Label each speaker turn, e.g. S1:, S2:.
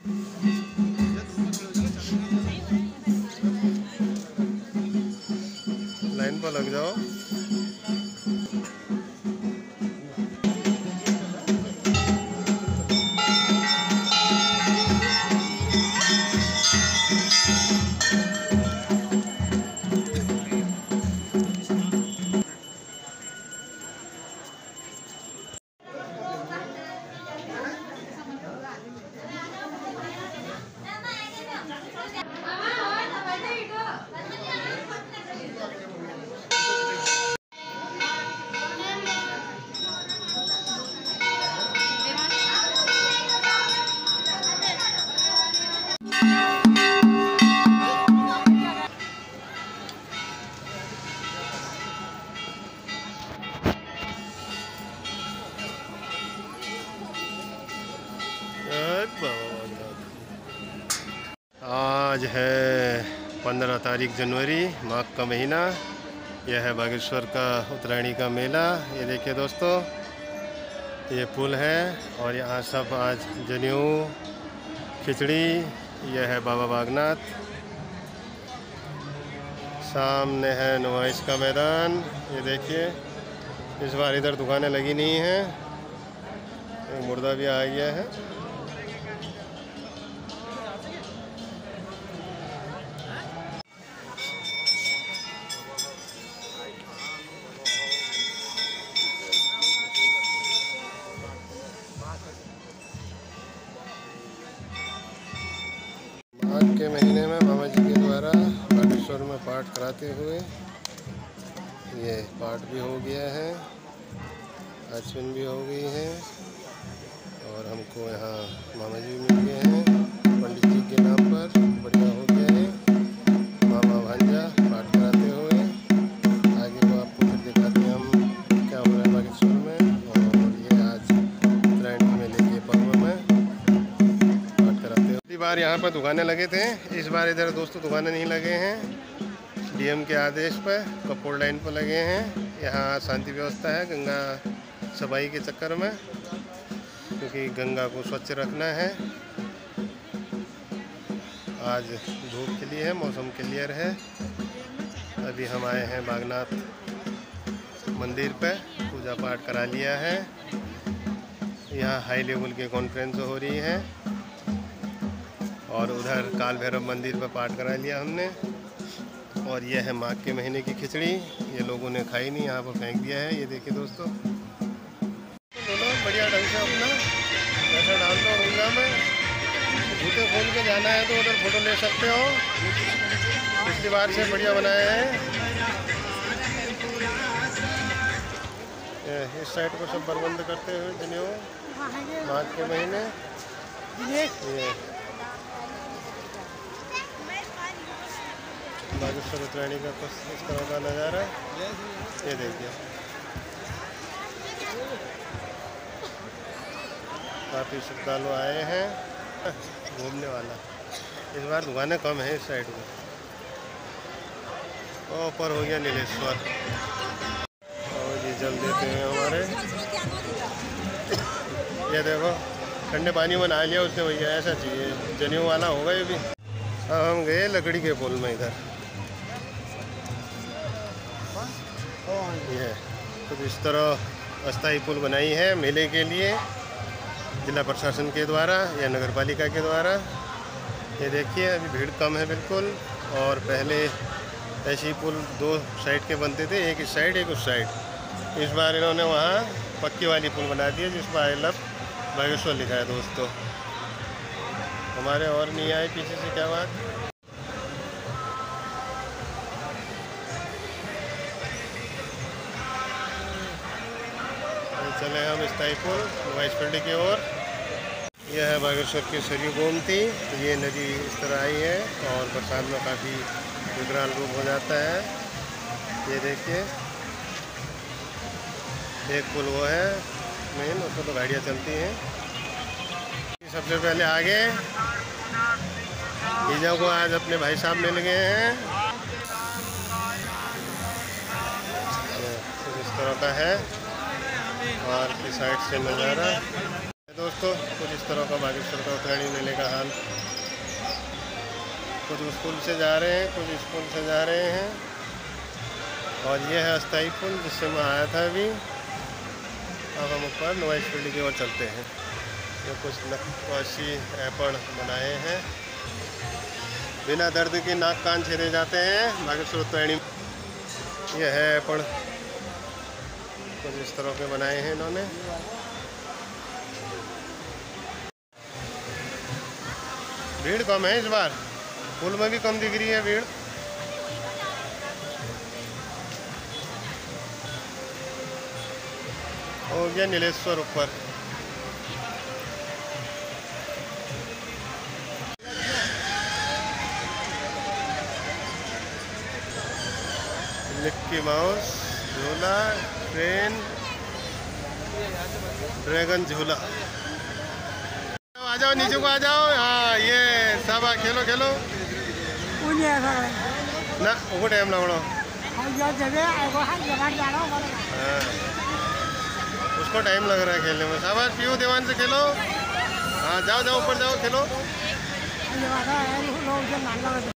S1: Line पर लग जाओ। आज है 15 तारीख जनवरी, माघ का महीना। यह है बागेश्वर का उत्तरायणी का मेला। ये देखिए दोस्तों, ये पुल है और यहाँ सब आज जनेऊ, खिचड़ी। यह है बाबा बागनाथ। सामने है नुमाइश का मैदान। ये देखिए, इस बार इधर दुकानें लगी नहीं हैं। एक मुर्दा भी आ गया है। माघ के महीने में मामा जी के द्वारा बागेश्वर में पाठ कराते हुए ये पाठ भी हो गया है, आचमन भी हो गई है और हमको यहाँ मामा जी मिल गए हैं पंडित जी के नाम पर। बढ़िया हो गया है। मामा भांजा पाठ कराते हुए आगे को आपको फिर दिखाते हैं हम क्या हो रहा है बागेश्वर में। और ये आज उत्तरायण मेले के पर्व में पाठ कराते हुए। पिछली बार यहाँ पर दुकानें लगे थे, इस बार इधर दोस्तों दुकानें नहीं लगे हैं। डीएम के आदेश पर कपूर लाइन पर लगे हैं। यहाँ शांति व्यवस्था है गंगा सफाई के चक्कर में, क्योंकि गंगा को स्वच्छ रखना है। आज धूप खिली है, मौसम क्लियर है। अभी हम आए हैं बागनाथ मंदिर पे, पूजा पाठ करा लिया है। यहाँ हाई लेवल की कॉन्फ्रेंस हो रही है और उधर काल भैरव मंदिर पर पाठ करा लिया हमने। और यह है माघ के महीने की खिचड़ी। ये लोगों ने खाई नहीं, यहाँ पर फेंक दिया है। ये देखिए दोस्तों, दोनों बढ़िया ढंग से अपना पैसा डाल दो गंगा में। जूते खोल के जाना है तो उधर फोटो ले सकते हो। पिछली बार से बढ़िया बनाए हैं। इस साइड को सब बरबंद करते हुए जनेऊ माघ के महीने। ये बागेश्वर उत्तरायणी का कुछ इस तरह का नज़ारा। ये देखिए, काफ़ी श्रद्धालु आए हैं घूमने वाला। इस बार दुकानें कम है इस साइड में। और ऊपर हो गया नीलेश्वर और ये जल देते हैं हमारे। ये देखो, ठंडे पानी में नहा लिया उसने, भैया ऐसा चाहिए। जनेऊ वाला होगा ये भी। अब हम गए लकड़ी के पुल में इधर। ये कुछ इस तरह अस्थाई पुल बनाई है मेले के लिए जिला प्रशासन के द्वारा या नगर पालिका के द्वारा। ये देखिए, अभी भीड़ कम है बिल्कुल। और पहले ऐसे ही पुल दो साइड के बनते थे, एक इस साइड एक उस साइड। इस बार इन्होंने वहाँ पक्की वाली पुल बना दी है जिस पर आई लव बागेश्वर लिखा है दोस्तों। हमारे और नहीं आए पीछे से, क्या बात। चले हम स्थाई पुल नुमाइश फील्ड की ओर। यह है बागेश्वर की सरयू गोमती। ये नदी इस तरह आई है और बरसात में काफ़ी विकराल रूप हो जाता है। ये देखिए, एक पुल वो है मेन, उसमें तो गाड़ियाँ चलती हैं। सबसे पहले आगे ईजा को आज अपने भाई साहब मिल गए हैं। इस तरह का है और की साइड से नज़ारा। दोस्तों कुछ इस तरह का बागेश्वर का उत्तरायणी मेले का हाल। कुछ स्कूल से जा रहे हैं, कुछ स्कूल से जा रहे हैं। और ये है अस्थाई पुल जिससे मैं आया था अभी। अब हम ऊपर नोएस फील्ड की ओर चलते हैं। ये कुछ नक्काशी ऐपण बनाए हैं। बिना दर्द के नाक कान छेड़े जाते हैं बागेश्वर उत्तरायणी। ये है ऐपण, कुछ इस तरह के बनाए हैं इन्होंने। भीड़ कम है इस बार, पुल में भी कम दिख रही है भीड़। हो गया नीलेश्वर ऊपर। मिक्की माउस झूला, ट्रेन, ड्रैगन झूला। आ जाओ नीचे को आ जाओ। हाँ ये सब खेलो खेलो ना, वो टाइम लगो। हाँ उसको टाइम लग रहा है खेलने में। शाबाश पीयू देवान से खेलो। हाँ जाओ जाओ ऊपर जाओ खेलो।